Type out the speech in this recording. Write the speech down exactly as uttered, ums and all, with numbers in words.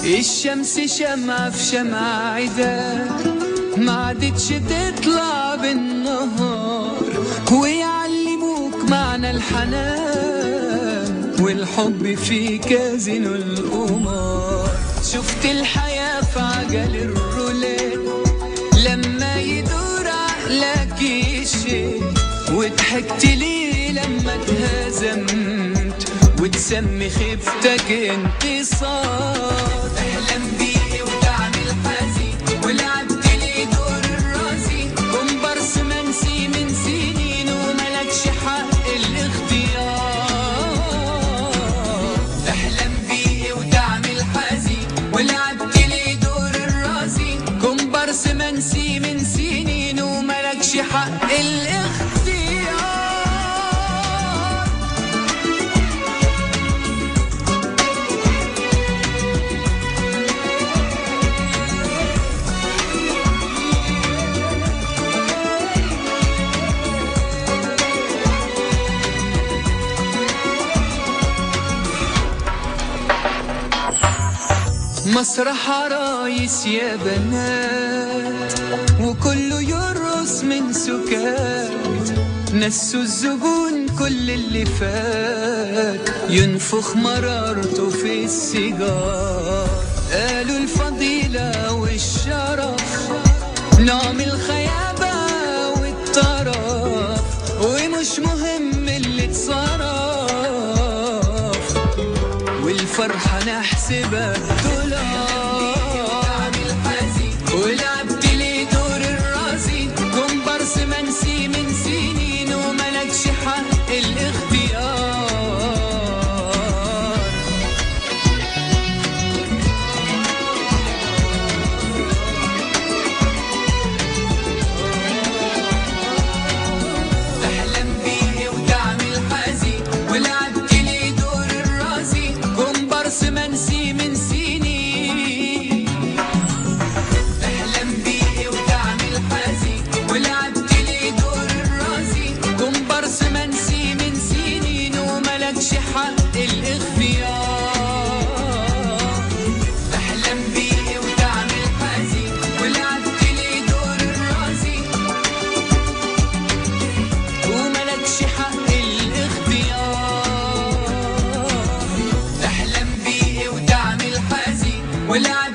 الشمس شمعة في شمعة عدا ما عادتش تطلع بالنهار، ويعلموك معنى الحنان والحب في كازينو القمار. شفت الحياة في عجل الرولات لما يدور عقلك الشيء، وضحكت ليه لما اتهزمت وتسمي خيبتك انتصار. اهلا بيه وتعمل حزين ولعبت لي دور الرازي، كومبارس منسي من سنين وملكش حق الاختيار. اهلا بيه وتعمل حزين ولعبت لي دور الرازي، كومبارس منسي من سنين وملكش حق الاختيار. مسرح عرايس يا بنات وكله يرقص من سكات، نسوا الزبون كل اللي فات ينفخ مرارته في السيجار. قالوا الفضيلة والشرف نعم الخيابة والطرف، ومش مهم اللي اتصرف والفرحة نحسبها دولار. ولعبت لي دور الرازي، كومبارس منسي من سنين وملكش حق الاختيار. تحلم بيه وتعمل حزين ولعبت لي دور الرازي، كومبارس منسي من سنين. تحلم بيه وتعمل حزين ولعبت لي دور الرازي، كومبارس منسي من سنين وملكش حق الاختيار. تحلم بيه وتعمل حزين ولعبت لي دور الرازي، وملكش حق الاختيار. تحلم بيه وتعمل حزين ولعبت